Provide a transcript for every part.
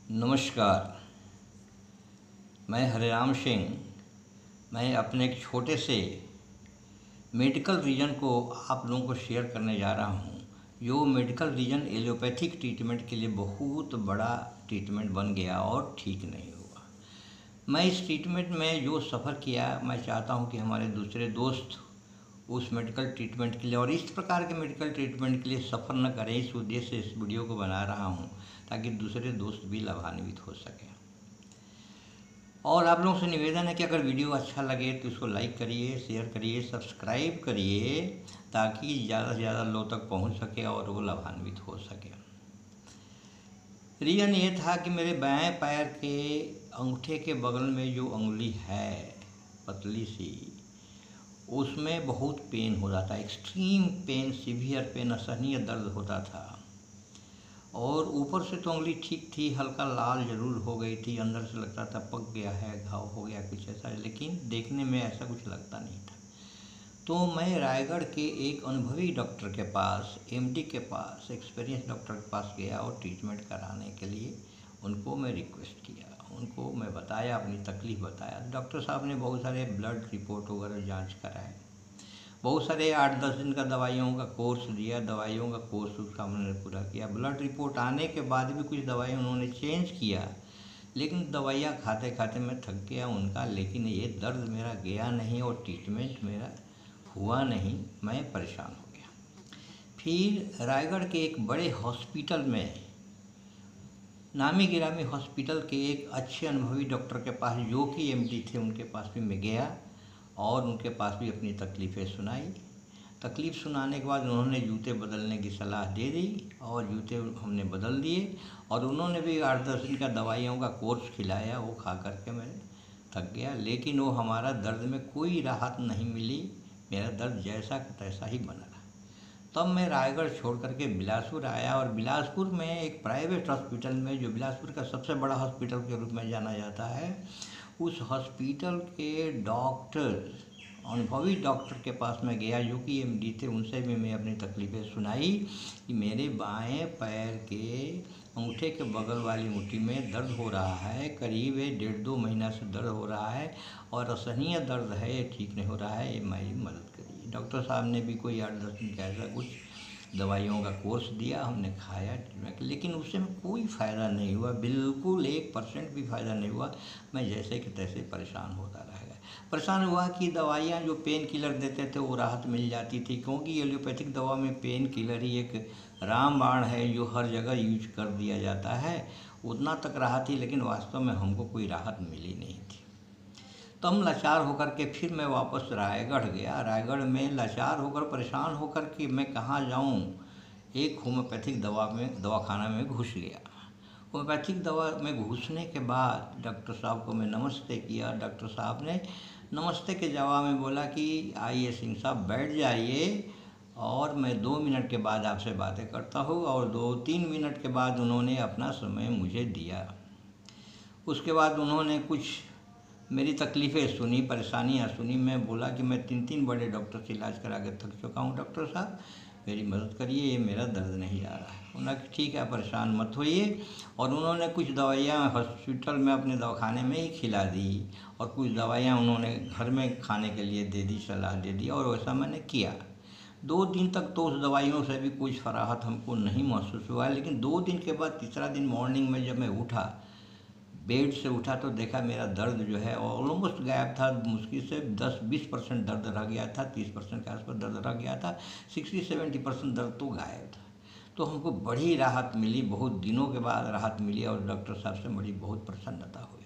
नमस्कार। मैं हरिराम सिंह। मैं अपने एक छोटे से मेडिकल रीजन को आप लोगों को शेयर करने जा रहा हूँ। जो मेडिकल रीजन एलोपैथिक ट्रीटमेंट के लिए बहुत बड़ा ट्रीटमेंट बन गया और ठीक नहीं हुआ। मैं इस ट्रीटमेंट में जो सफ़र किया, मैं चाहता हूँ कि हमारे दूसरे दोस्त उस मेडिकल ट्रीटमेंट के लिए और इस प्रकार के मेडिकल ट्रीटमेंट के लिए सफ़र न करें। इस उद्देश्य से इस वीडियो को बना रहा हूँ ताकि दूसरे दोस्त भी लाभान्वित हो सकें। और आप लोगों से निवेदन है कि अगर वीडियो अच्छा लगे तो इसको लाइक करिए, शेयर करिए, सब्सक्राइब करिए ताकि ज़्यादा से ज़्यादा लोग तक पहुंच सके और वो लाभान्वित हो सके। रीज़न ये था कि मेरे बाएं पैर के अंगूठे के बगल में जो उंगली है पतली सी, उसमें बहुत पेन हो रहा था। एक्सट्रीम पेन, सीवियर पेन, असहनीय दर्द होता था। और ऊपर से तो उंगली ठीक थी, हल्का लाल जरूर हो गई थी, अंदर से लगता था पक गया है, घाव हो गया कुछ ऐसा, लेकिन देखने में ऐसा कुछ लगता नहीं था। तो मैं रायगढ़ के एक अनुभवी डॉक्टर के पास, एमडी के पास, एक्सपीरियंस डॉक्टर के पास गया और ट्रीटमेंट कराने के लिए उनको मैं रिक्वेस्ट किया। उनको मैं बताया, अपनी तकलीफ़ बताया। डॉक्टर साहब ने बहुत सारे ब्लड रिपोर्ट वगैरह जाँच कराए, बहुत सारे 8-10 दिन का दवाइयों का कोर्स दिया, दवाइयों का कोर्स उसका हमने पूरा किया। ब्लड रिपोर्ट आने के बाद भी कुछ दवाई उन्होंने चेंज किया, लेकिन दवाइयाँ खाते खाते मैं थक गया उनका, लेकिन ये दर्द मेरा गया नहीं और ट्रीटमेंट मेरा हुआ नहीं। मैं परेशान हो गया। फिर रायगढ़ के एक बड़े हॉस्पिटल में, नामी गिरामी हॉस्पिटल के एक अच्छे अनुभवी डॉक्टर के पास, जो कि एमडी थे, उनके पास भी मैं गया और उनके पास भी अपनी तकलीफ़ें सुनाई। तकलीफ़ सुनाने के बाद उन्होंने जूते बदलने की सलाह दे दी और जूते हमने बदल दिए और उन्होंने भी 8-10 दिन का दवाइयों का कोर्स खिलाया। वो खा करके मैं थक गया, लेकिन वो हमारा दर्द में कोई राहत नहीं मिली। मेरा दर्द जैसा का तैसा ही बना रहा। तब मैं रायगढ़ छोड़ करके बिलासपुर आया और बिलासपुर में एक प्राइवेट हॉस्पिटल में, जो बिलासपुर का सबसे बड़ा हॉस्पिटल के रूप में जाना जाता है, उस हॉस्पिटल के डॉक्टर, अनुभवी डॉक्टर के पास मैं गया जो कि एमडी थे। उनसे भी मैं अपनी तकलीफ़ें सुनाई कि मेरे बाएं पैर के अंगूठे के बगल वाली मुट्ठी में दर्द हो रहा है, करीब 1.5-2 महीना से दर्द हो रहा है और असहनीय दर्द है, ये ठीक नहीं हो रहा है, ये मेरी मदद करिए। डॉक्टर साहब ने भी कोई 8-10 दिन का ऐसा कुछ दवाइयों का कोर्स दिया, हमने खाया ट्रीटमेंट, लेकिन उससे में कोई फ़ायदा नहीं हुआ, बिल्कुल 1% भी फ़ायदा नहीं हुआ। मैं जैसे कि तैसे परेशान होता रह गया। परेशान हुआ कि दवाइयाँ जो पेन किलर देते थे वो राहत मिल जाती थी, क्योंकि एलोपैथिक दवा में पेन किलर ही एक रामबाण है जो हर जगह यूज कर दिया जाता है। उतना तक राहत थी, लेकिन वास्तव में हमको कोई राहत मिली नहीं थी। तो हम लाचार होकर के फिर मैं वापस रायगढ़ गया। रायगढ़ में लाचार होकर, परेशान होकर कि मैं कहाँ जाऊँ, एक होम्योपैथिक दवाखाना में घुस गया। होम्योपैथिक दवा में घुसने के बाद डॉक्टर साहब को मैं नमस्ते किया। डॉक्टर साहब ने नमस्ते के जवाब में बोला कि आइए सिंह साहब, बैठ जाइए और मैं 2 मिनट के बाद आपसे बातें करता हूँ। और 2-3 मिनट के बाद उन्होंने अपना समय मुझे दिया। उसके बाद उन्होंने कुछ मेरी तकलीफ़ें सुनी, परेशानियाँ सुनी। मैं बोला कि मैं 3-3 बड़े डॉक्टर से इलाज करा के थक चुका हूँ, डॉक्टर साहब मेरी मदद करिए, ये मेरा दर्द नहीं जा रहा है। उन्होंने कहा ठीक है, परेशान मत होइए। और उन्होंने कुछ दवाइयाँ हॉस्पिटल में अपने दवाखाने में ही खिला दी और कुछ दवाइयाँ उन्होंने घर में खाने के लिए दे दी, सलाह दे दी, और वैसा मैंने किया। 2 दिन तक तो उस दवाइयों से भी कुछ राहत हमको नहीं महसूस हुआ, लेकिन 2 दिन के बाद तीसरा दिन मॉर्निंग में जब मैं उठा, बेड से उठा, तो देखा मेरा दर्द जो है ऑलमोस्ट गायब था। मुश्किल से 10-20% दर्द रह गया था, 30% के आसपास दर्द रह गया था, 60-70% दर्द तो गायब था। तो हमको बड़ी राहत मिली, बहुत दिनों के बाद राहत मिली और डॉक्टर साहब से बड़ी बहुत प्रसन्नता हुई।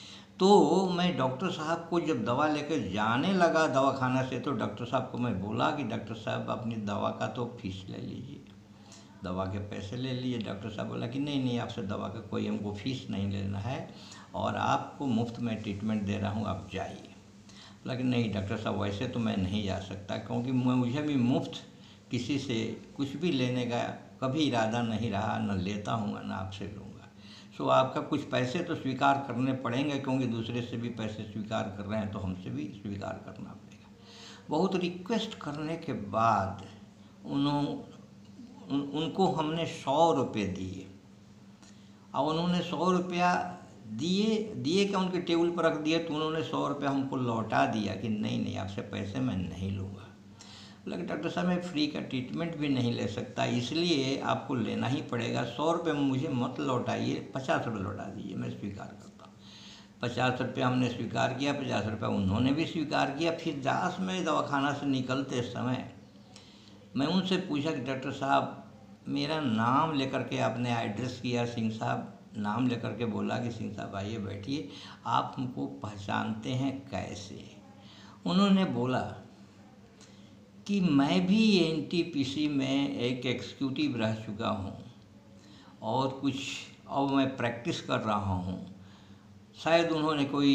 तो मैं डॉक्टर साहब को जब दवा लेकर जाने लगा दवाखाना से, तो डॉक्टर साहब को मैं बोला कि डॉक्टर साहब अपनी दवा का तो फीस ले लीजिए, दवा के पैसे ले लिए। डॉक्टर साहब बोला कि नहीं नहीं, आपसे दवा का कोई हमको फ़ीस नहीं लेना है और आपको मुफ्त में ट्रीटमेंट दे रहा हूँ, आप जाइए। बोला कि नहीं डॉक्टर साहब, वैसे तो मैं नहीं जा सकता, क्योंकि मुझे भी मुफ्त किसी से कुछ भी लेने का कभी इरादा नहीं रहा, न लेता हूँ न आपसे लूँगा। सो आपका कुछ पैसे तो स्वीकार करने पड़ेंगे, क्योंकि दूसरे से भी पैसे स्वीकार कर रहे हैं तो हमसे भी स्वीकार करना पड़ेगा। बहुत रिक्वेस्ट करने के बाद उनको हमने 100 रुपये दिए और उन्होंने 100 रुपया दिए क्या उनके टेबल पर रख दिए, तो उन्होंने 100 रुपया हमको लौटा दिया कि नहीं आपसे पैसे मैं नहीं लूँगा। बोला डॉक्टर साहब मैं फ्री का ट्रीटमेंट भी नहीं ले सकता, इसलिए आपको लेना ही पड़ेगा। 100 रुपये मुझे मत लौटाइए, 50 रुपये लौटा दीजिए, मैं स्वीकार करता हूँ। 50 रुपये हमने स्वीकार किया, 50 रुपये उन्होंने भी स्वीकार किया। फिर दास में दवाखाना से निकलते समय मैं उनसे पूछा कि डॉक्टर साहब मेरा नाम लेकर के आपने एड्रेस किया, सिंह साहब नाम लेकर के बोला कि सिंह साहब आइए बैठिए, आप हमको पहचानते हैं कैसे? उन्होंने बोला कि मैं भी एनटीपीसी में एक एग्जीक्यूटिव रह चुका हूँ और कुछ अब मैं प्रैक्टिस कर रहा हूँ। शायद उन्होंने कोई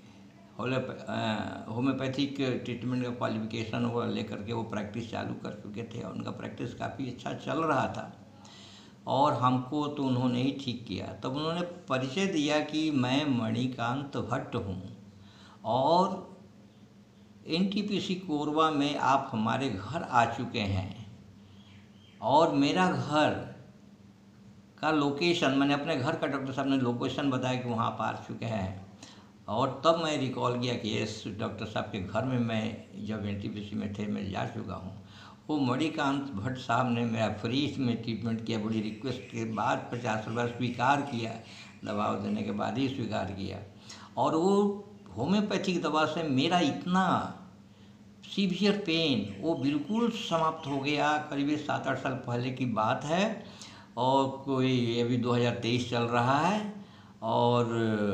होम्योपैथिक ट्रीटमेंट का क्वालिफिकेशन वो लेकर के वो प्रैक्टिस चालू कर चुके थे और उनका प्रैक्टिस काफ़ी अच्छा चल रहा था और हमको तो उन्होंने ही ठीक किया। तब उन्होंने परिचय दिया कि मैं मणिकांत भट्ट हूँ और एनटीपीसी कोरबा में आप हमारे घर आ चुके हैं और मेरा घर का लोकेशन, मैंने अपने घर का डॉक्टर साहब ने लोकेशन बताया कि वहाँ आप आ चुके हैं। और तब मैं रिकॉल किया कि यस डॉक्टर साहब के घर में मैं जब एनटीपीसी में थे मैं जा चुका हूँ। वो मणिकांत भट्ट साहब ने मेरा फ्री में ट्रीटमेंट किया, बड़ी रिक्वेस्ट के बाद 50 रुपये स्वीकार किया, दवा देने के बाद ही स्वीकार किया। और वो होम्योपैथिक दवा से मेरा इतना सीवियर पेन वो बिल्कुल समाप्त हो गया। करीब 7-8 साल पहले की बात है और कोई अभी 2023 चल रहा है और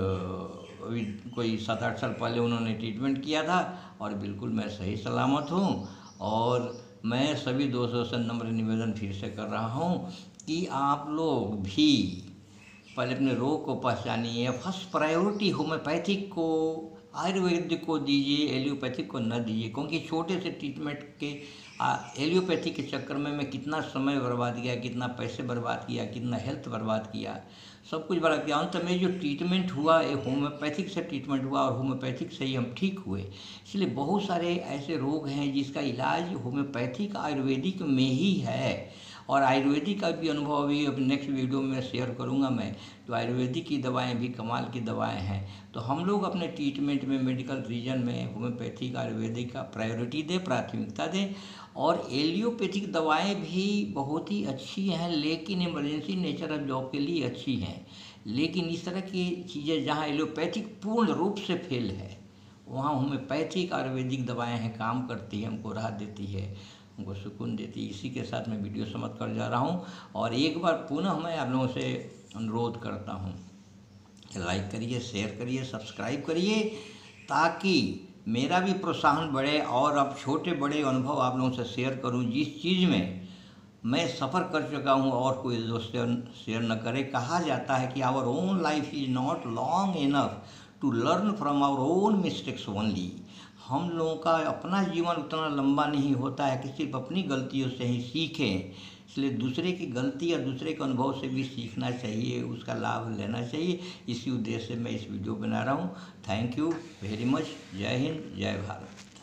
अभी कोई 7-8 साल पहले उन्होंने ट्रीटमेंट किया था और बिल्कुल मैं सही सलामत हूँ। और मैं सभी दोस्तों से नम्र निवेदन फिर से कर रहा हूँ कि आप लोग भी पहले अपने रोग को पहचानिए। फर्स्ट प्रायोरिटी होम्योपैथिक को, आयुर्वेदिक को दीजिए, एलियोपैथिक को न दीजिए, क्योंकि छोटे से ट्रीटमेंट के एलियोपैथिक के चक्कर में मैं कितना समय बर्बाद किया, कितना पैसे बर्बाद किया, कितना हेल्थ बर्बाद किया, सब कुछ बर्बाद किया। अंत में जो ट्रीटमेंट हुआ ये होम्योपैथिक से ट्रीटमेंट हुआ और होम्योपैथिक से ही हम ठीक हुए। इसलिए बहुत सारे ऐसे रोग हैं जिसका इलाज होम्योपैथिक आयुर्वेदिक में ही है और आयुर्वेदिक का भी अनुभव अभी नेक्स्ट वीडियो में शेयर करूंगा मैं। तो आयुर्वेदिक की दवाएं भी कमाल की दवाएं हैं। तो हम लोग अपने ट्रीटमेंट में मेडिकल रीजन में होम्योपैथिक आयुर्वेदिक का प्रायोरिटी दें, प्राथमिकता दें। और एलियोपैथिक दवाएं भी बहुत ही अच्छी हैं, लेकिन इमरजेंसी नेचर ऑफ जॉब के लिए अच्छी हैं। लेकिन इस तरह की चीज़ें जहाँ एलियोपैथिक पूर्ण रूप से फेल है वहाँ होम्योपैथिक आयुर्वेदिक दवाएँ हैं, काम करती है, हमको राहत देती है, हमको सुकून देती है। इसी के साथ मैं वीडियो समाप्त कर जा रहा हूँ और एक बार पुनः मैं आप लोगों से अनुरोध करता हूँ कि लाइक करिए, शेयर करिए, सब्सक्राइब करिए ताकि मेरा भी प्रोत्साहन बढ़े और अब छोटे बड़े अनुभव आप लोगों से शेयर करूँ जिस चीज़ में मैं सफ़र कर चुका हूँ और कोई दोस्त शेयर न करे। कहा जाता है कि our own life is not long enough to learn from our own mistakes only. हम लोगों का अपना जीवन उतना लंबा नहीं होता है कि सिर्फ अपनी गलतियों से ही सीखें। इसलिए दूसरे की गलती या दूसरे के अनुभव से भी सीखना चाहिए, उसका लाभ लेना चाहिए। इसी उद्देश्य से मैं इस वीडियो बना रहा हूँ। Thank you very much. जय हिंद, जय भारत।